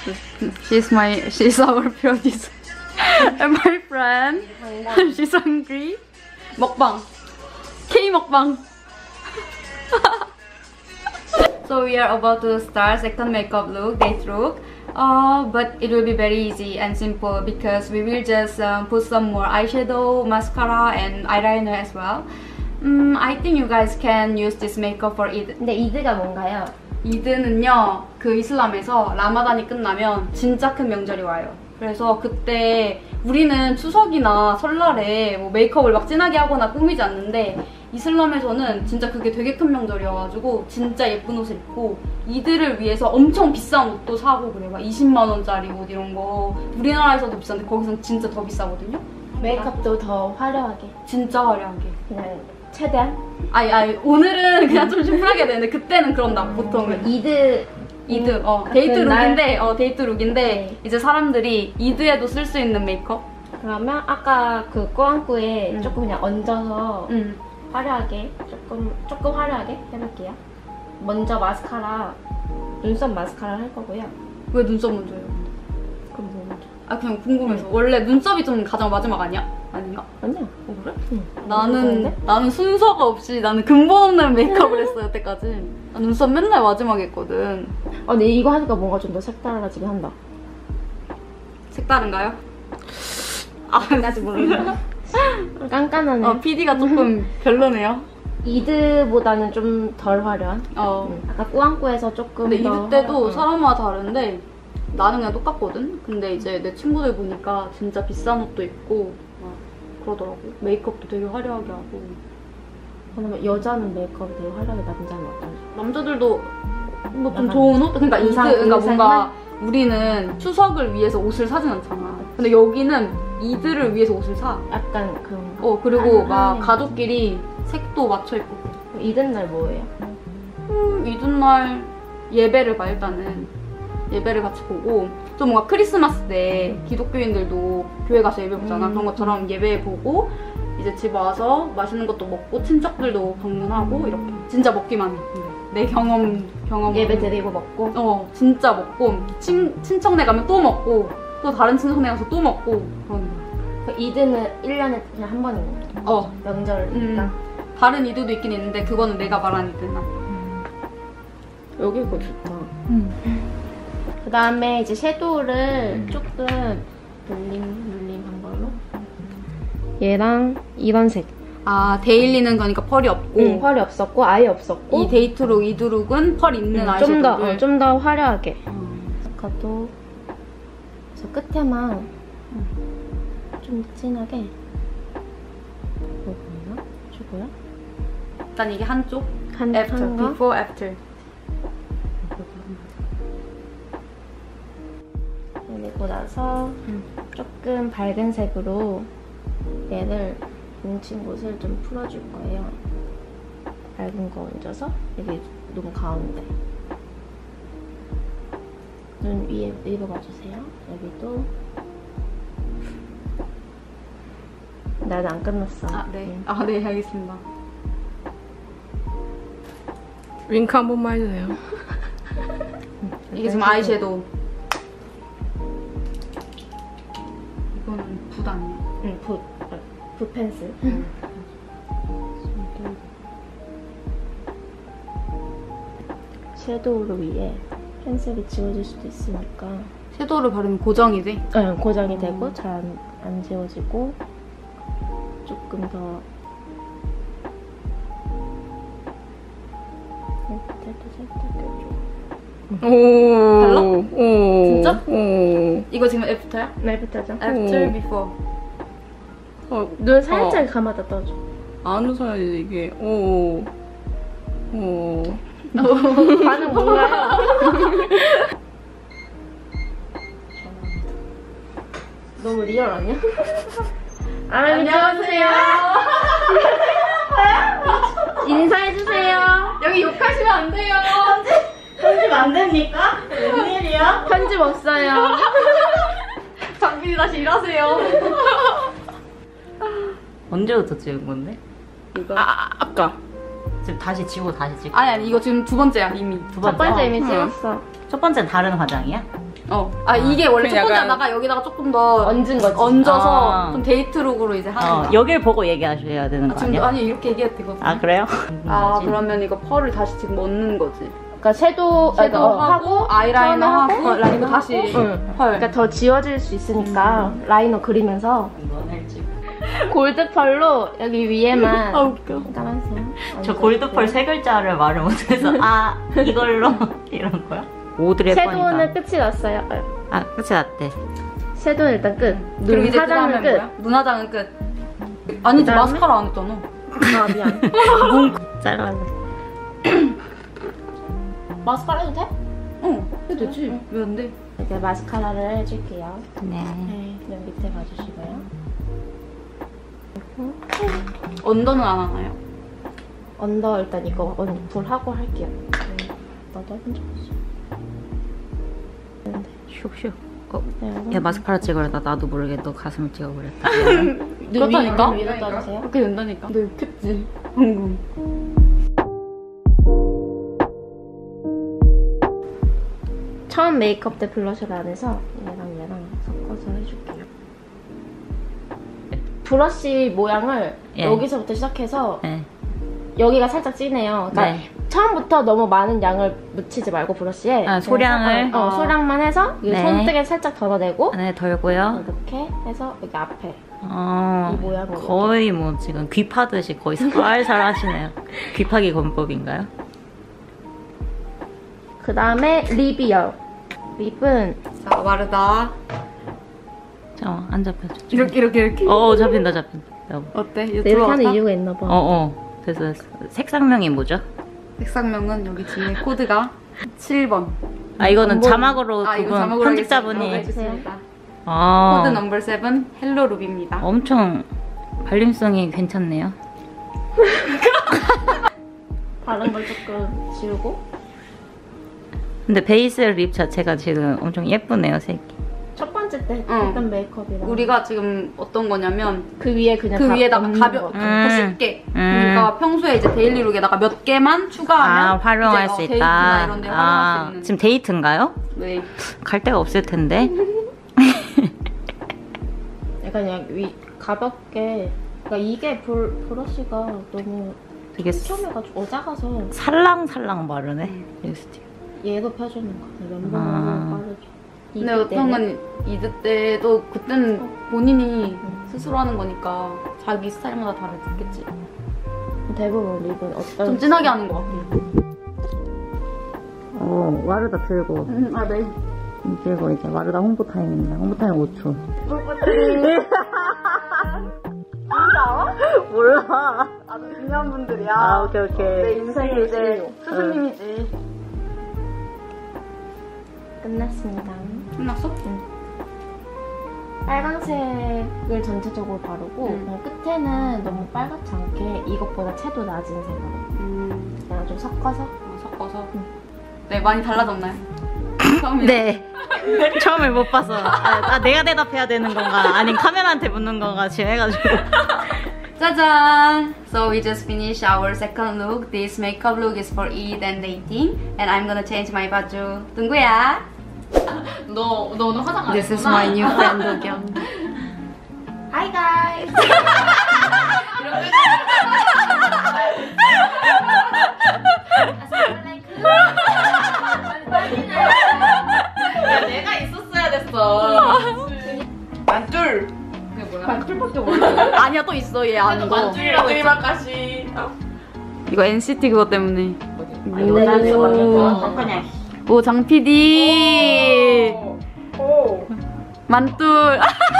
She's our producer. And my friend. She's hungry. 먹방. K 먹방. So we are about to start second makeup look, date look. But it will be very easy and simple because we will just put some more eyeshadow, mascara, and eyeliner as well. I think you guys can use this makeup for Eid. 근데 이드가 뭔가요? 이드는요, 그 이슬람에서 라마단이 끝나면 진짜 큰 명절이 와요. 그래서 그때 우리는 추석이나 설날에 뭐 메이크업을 막 진하게 하거나 꾸미지 않는데 이슬람에서는 진짜 그게 되게 큰 명절이어가지고 진짜 예쁜 옷을 입고 이들을 위해서 엄청 비싼 옷도 사고 그래요. 막 20만 원짜리 옷 이런 거 우리나라에서도 비싼데 거기서는 진짜 더 비싸거든요. 메이크업도 더 화려하게. 진짜 화려하게. 그냥 최대한? 아니 오늘은 그냥 좀 심플하게 되는데 그때는 그런다 보통은. 이드 데이트 룩인데 데이트 룩인데 네. 이제 사람들이 이드에도 쓸 수 있는 메이크업? 그러면 아까 그 꾸안꾸에 조금 그냥 얹어서 화려하게 조금 화려하게 해볼게요. 먼저 마스카라, 눈썹 마스카라 할 거고요. 왜 눈썹 먼저 해요? 그럼 뭐 먼저? 아 그냥 궁금해서. 원래 눈썹이 좀 가장 마지막 아니야? 아닌가? 아니야. 그래? 응. 나는 순서가 없이 나는 근본 없는 메이크업을 했어 여태까지. 나 눈썹 맨날 마지막에 했거든. 근데 이거 하니까 뭔가 좀 더 색달라지긴 한다. 색다른가요? 아직까지 모르겠어. 깐깐하네. PD가 조금 별로네요. 이드보다는 좀 덜 화려한? 아까 꾸안꾸에서 조금 근데 더 이드 때도 화려한. 사람마다 다른데 나는 그냥 똑같거든? 근데 이제 내 친구들 보니까 진짜 비싼 옷도 입고 막 그러더라고. 메이크업도 되게 화려하게 하고. 그러면 여자는 메이크업이 되게 화려하게, 남자는 어떤지? 남자들도 뭐 좀 좋은 옷? 그러니까 이드, 그러니까 뭔가 우리는 추석을 위해서 옷을 사진 않잖아. 근데 여기는 이드를 위해서 옷을 사. 약간 그런 거. 그리고 막 가족끼리 색도 맞춰 입고 그래. 이든날 뭐예요? 이튿날 예배를 봐. 일단은 예배를 같이 보고 좀 뭔가 크리스마스 때 기독교인들도 교회 가서 예배 보잖아. 그런 것처럼 예배 보고 이제 집 와서 맛있는 것도 먹고 친척들도 방문하고 이렇게 진짜 먹기만 해. 내 경험 예배 드리고 먹고? 진짜 먹고 친척네 가면 또 먹고 또 다른 친척네 가서 또 먹고 그런 거야. 이드는 1년에 그냥 한 번 있는 거? 명절이니까? 다른 이드도 있긴 있는데 그거는 내가 말한 이드나. 여기 이거 좋다. 그 다음에 이제 섀도우를 조금 눌림한 걸로 얘랑 이런 색. 데일리는 거니까 펄이 없고 펄이 없었고 아예 없었고 이 데이트룩, 이드룩은 펄 있는 아이섀도우를 좀 더 화려하게 마스카도 저 끝에만 좀 진하게 뭐 보이나? 주고요. 일단 이게 한쪽 after, before, after. 그리고 나서 조금 밝은 색으로 얘를 뭉친 곳을 좀 풀어줄 거예요. 밝은 거 얹어서 여기 눈 가운데 눈 위에 입어봐주세요. 여기도 나는 안 끝났어. 네. 네, 알겠습니다. 윙크 한 번만 해주세요. 이게 지금 아이섀도우. 이거는 붓 아니야? 응, 붓 펜슬. 섀도우를 위에 펜슬이 지워질 수도 있으니까 섀도우를 바르면 고정이 돼? 응, 고정이 되고 잘 안 지워지고 조금 더 밑에도 살짝 껴줘. 달라? 진짜? 이거 지금 애프터야? 네, 애프터죠. After, before. 눈 살짝 감아다 떠줘. 안 웃어야지 이게. 반응 뭔가요? 너무 리얼 아니야? 안녕하세요. 인사해주세요. 여기 욕하시면 안 돼요. 편집 안 됩니까? 웬일이야? 편집 없어요. 장빈이 다시 일하세요. 언제부터 찍은 건데? 이거. 아까. 지금 다시 지우고 다시 찍고. 아니 이거 지금 두 번째야 이미. 두 첫 번째 이미 응. 찍었어. 첫 번째는 다른 화장이야? 이게 원래 첫 번째 약간- 하다가 여기다가 조금 더 얹은 거지. 얹어서 좀 데이트룩으로 이제 하는 거야. 여길 보고 얘기하셔야 되는 거 지금 아니야? 아니 이렇게 얘기해도 되거든. 아 그래요? 그러면 이거 펄을 다시 지금 얹는 거지. 그러니까 섀도우 하고 아이라이너 처음에 하고 라이너 다시 응. 펄. 그러니까 더 지워질 수 있으니까 라이너 그리면서 골드 펄로 여기 위에만 웃겨. 까만색. 저 골드펄 세 글자를 말을 못해서 이걸로 이런 거야? 오드레 섀도우는 끝이 났어요. 끝이 났대. 섀도우는 일단 끝. 그리고 눈 이제 화장은 끝. 뭐야? 눈 화장은 끝. 아니지 그다음에? 마스카라 안 했잖아. 아 미안. 잘라내. 마스카라 해도 돼? 해도 되지. 왜 안 돼? 이제 마스카라를 해줄게요. 네. 눈 밑에 봐주시고요. 언더는 안 하나요? 언더 일단 이거 불 하고 할게요. 너도 해본 적 있어? 슉슉. 네, 야 마스카라 찍으려다 나도 모르게 너 가슴을 찍어버렸다. 그렇다니까? 눈 위로 떠주세요. 그렇게 된다니까. 너 욕했지? 방금. 처음 메이크업 때 블러셔를 안 해서 얘랑 섞어서 해줄게요. 브러쉬 모양을 예. 여기서부터 시작해서 네. 여기가 살짝 진해요. 그러니까 네. 처음부터 너무 많은 양을 묻히지 말고 브러쉬에 소량을. 소량만 해서 이 네. 손등에 살짝 덜어내고 네 덜고요. 이렇게 해서 여기 앞에 이 모양으로 거의 뭐 지금 귀 파듯이 거의 살살 하시네요. 귀 파기 권법인가요? 그 다음에 립이요. 립은 자 마르다. 잠깐만 안 잡혀줘. 이렇게. 잡힌다. 여보. 어때? 이렇게 하는 이유가 있나 봐. 됐어. 색상명이 뭐죠? 색상명은 여기 뒤에 코드가 7번. 이거는 자막으로 이거 그분 자막으로 편집자분이 해주셨습니다. 아, 코드 넘버 7 헬로 룹입니다. 엄청 발림성이 괜찮네요. 다른 걸 조금 지우고 근데 베이스 립 자체가 지금 엄청 예쁘네요, 색이. 첫 번째 때 했던 메이크업이랑 우리가 지금 어떤 거냐면 그 위에 그냥 그 다 위에다가 얹는 가볍 거. 더 쉽게. 그러니까 평소에 이제 데일리룩에다가 몇 개만 추가하면 활용할 이제 수 데이트나 있다. 이런 데 활용할 수 있는. 지금 데이트인가요? 네. 갈 데가 없을 텐데. 약간 그냥 가볍게. 그러니까 이게 브러쉬가 너무 되게 촘촘해가지고 작아서 살랑살랑 마르네, 립스틱. 얘도 펴주는 거 같아. 면봉으로 빠르죠. 근데 어떤 건 이드 때도 그때는 본인이 스스로 하는 거니까 자기 스타일마다 다르겠지. 대부분 립은 어떤 좀 진하게 하는 것 같아. 마르다 들고. 네. 그리고 이제 마르다 홍보 타임입니다. 홍보 타임 5초. 몰라. 아주 중요한 분들이야. 오케이. 내 인생의 이제 스승님이지. 끝났습니다. 끝났어? 빨간색을 전체적으로 바르고 그냥 끝에는 너무 빨갛지 않게 이것보다 채도 낮은 색으로 그냥 좀 섞어서 섞어서. 네, 많이 달라졌나요? 처음에. 네. 처음에 못 봐서. 내가 대답해야 되는 건가? 아니면 카메라한테 묻는 건가? 지금 해가지고. 짜잔! So we just finished our second look. This makeup look is for Eid and dating. And I'm gonna change my baju. 둥구야! 너 오늘 화장 안 This is my new friend, 도겸. Hi guys! 내가 있었어야 됐어. 만둘. 그게 뭐야? 만줄밖에 몰라. 아니야, 또 있어, 얘 아는 거. 만줄이랑 드리마까시. 이거 NCT 그것 때문에. 그냥. 오, 장 PD! 오. 만둘!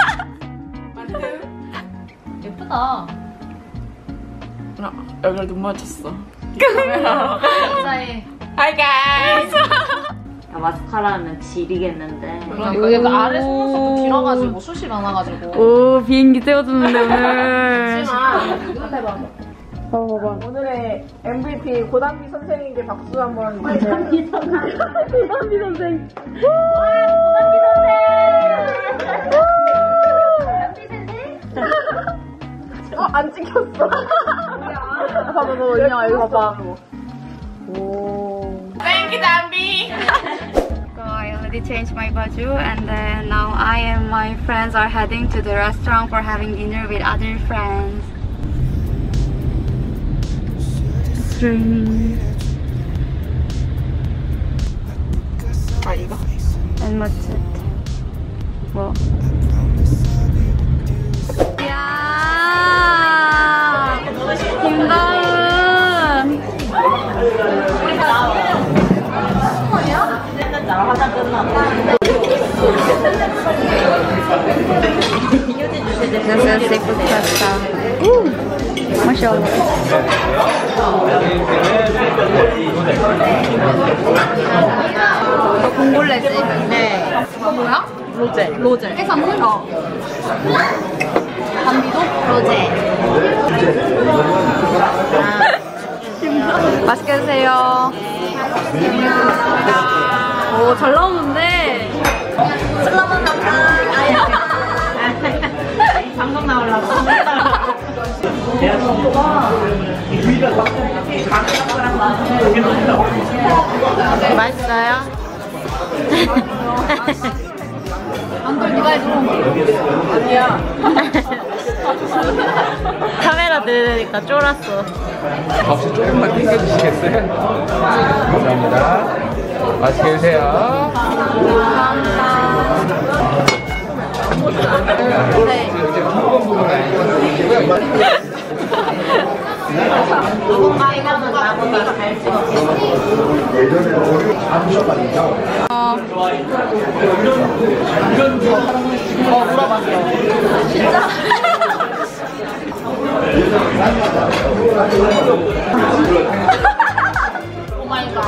예쁘다. 여기를 눈 맞췄어. 진짜해. Hi guys. 마스카라는 지리겠는데. 여기가 아래 속눈썹도 길어가지고 숱이 많아가지고. 오, 비행기 태워주는데, 오늘. 하지만 해봐. 오늘의 MVP 고담비 선생님께 박수 한번 주세요. 고담비 선생. 안 찍혔어. 봐봐, 너 인형 이거 봐봐. 오. 땡큐 담비. already changed my baju, and then now I and my friends are heading to the restaurant for having dinner with other friends. It's raining. And what's it? 뭐? 이야! 김다은! This is seafood pasta. Mashallah. 이거 봉골레지? 네. 이거 뭐야? 로제. 로제. 해산물? 어. 감비도? 로제. 맛있게 드세요. 오, 잘 나오는데. 방송 나오려고. 맛있어요? 안돌 네가 해줘. 아니야. 카메라 들으니까 쫄았어. 혹시 조금만 땡겨주시겠어요? 감사합니다. 맛있게 드세요. 감사합니다. 네. 이제 부분 아니고요. 나보다 잘 찍어. 물어봤어. 진짜? 오 마이 갓.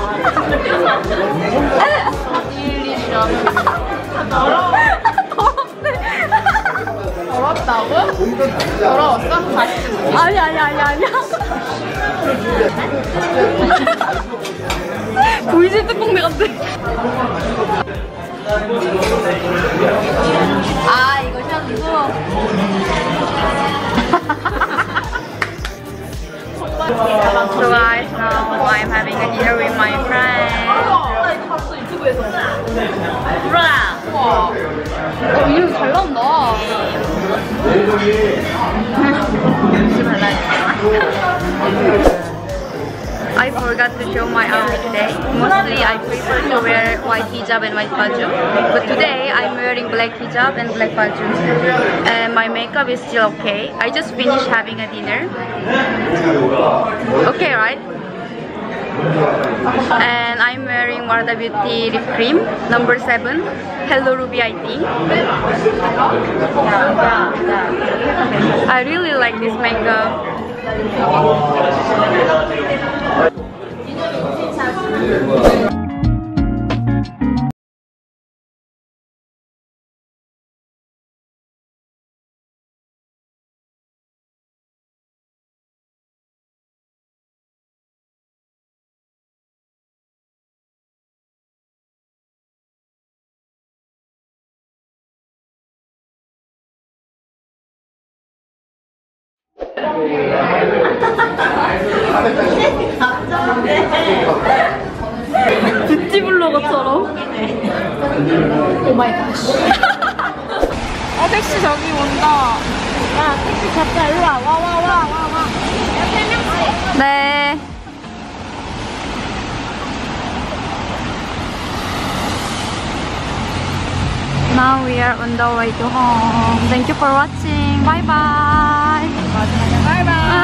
더럽다고? 더러웠어? 다시 아니야. 보이지 뚜껑내 같아. 아, 이거 샤브고. So guys, now I'm having a dinner with my friends. 이름 잘 나온다. I forgot to show my outfit today. Mostly I prefer to wear white hijab and white baju. But today I'm wearing black hijab and black baju. And my makeup is still okay. I just finished having a dinner. Okay, right? And I'm wearing Wardah Beauty lip cream number 7. Hello Ruby IT. I really like this makeup. 뷰티 블로거처럼. 오 마이 갓. 택시 저기 온다. 야, 택시 잡자. 일로 와. 와. 네. Now we are on the way to home. Thank you for watching. Bye bye. Bye bye.